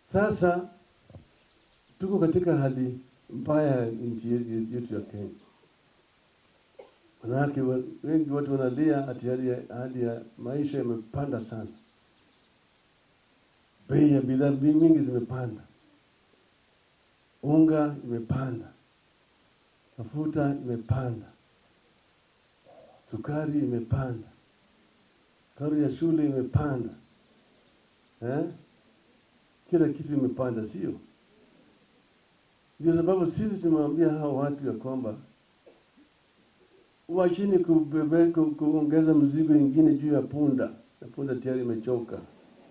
Sasa tuko katika hali mbaya nchi yetu ya Kenya. Manake wengi watu wanalia ati hali ya maisha imepanda sana. Bei ya bidhaa mingi zimepanda. Unga imepanda. Mafuta imepanda. Sukari imepanda. Karo ya shule imepanda. Kila kitu imepanda, sio? Ndio sababu sisi tumewambia hao watu ya kwamba wachini kuongeza mzigo ingine juu ya punda. Na punda tayari imechoka.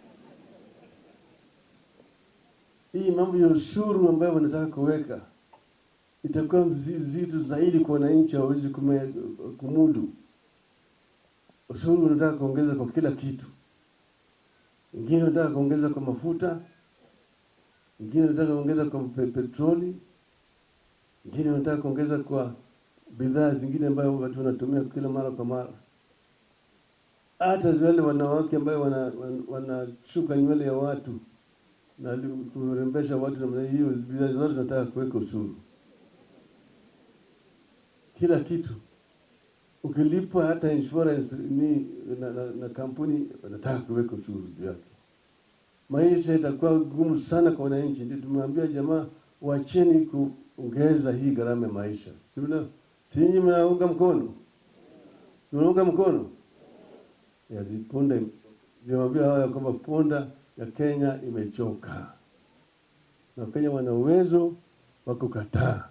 Hii mambo ya ushuru ambayo wanataka kuweka itakuwa mzito zaidi kwa wananchi, hawawezi kumudu. Ushuru wanataka kuongeza kwa kila kitu. Wengine wanataka kuongeza kwa mafuta, wengine wanataka kuongeza kwa petroli, wengine wanataka kuongeza kwa bidhaa zingine ambayo watu wanatumia kila mara kwa mara. Hata wale wanawake ambao wanashuka nywele ya watu na kurembesha watu namna hiyo, bidhaa zote wanataka kuweka ushuru. Kila kitu. Ukilipwa hata insurance na kampuni wanataka kuweka ushuru juu yake. Maisha itakuwa gumu sana kwa wananchi. Ndio tumwambia jamaa, wacheni kuongeza hii gharama ya maisha. Sinyi mnaunga mkono? Mnaunga mkono? Ya punda, niwaambia hawa kwamba punda ya Kenya imechoka. Na Kenya wana uwezo wa kukataa.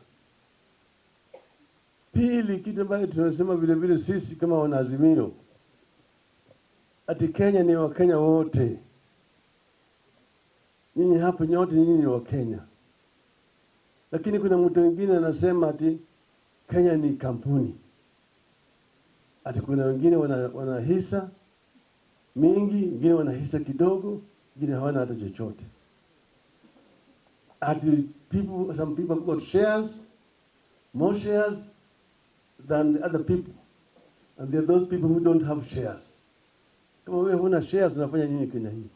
Pili, kitu ambacho tunasema vile vile sisi kama wanaazimio, ati Kenya ni wa Kenya wote. Nyinyi hapa nyote nyinyi ni wa Kenya. Lakini kuna mtu mwingine anasema ati Kenya ni kampuni. Ati kuna wengine wana hisa mingi, wengine wana hisa kidogo, wengine hawana hata chochote. Ati some people have got shares, more shares than other people. And there are those people who don't have shares. Kama wewe huna shares, unafanya nini Kenya hii?